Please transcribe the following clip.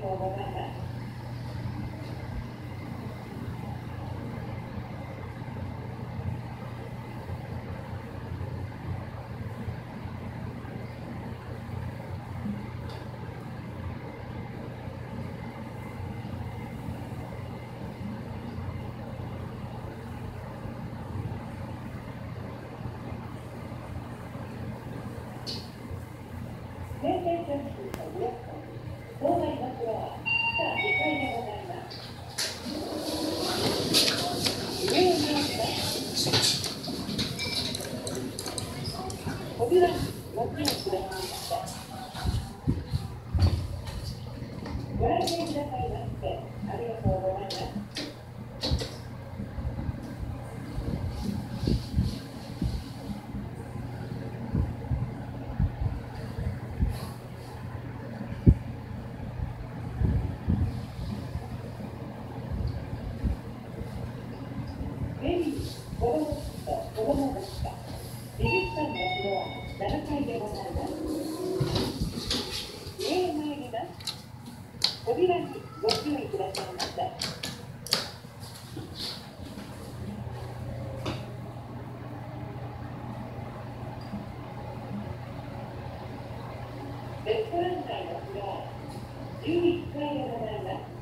とうございます。閉店直進とブロック、当該のフロア、下2階でございます。上を見ますか？扉にご注意くださいませ。ご来店くださいましてありがとうございます。ベビー、子供室と子供部室、美術館のフロア7階でございます。上へ参ります。扉にご注意くださいませ。レストラン街のフロア11階でございます。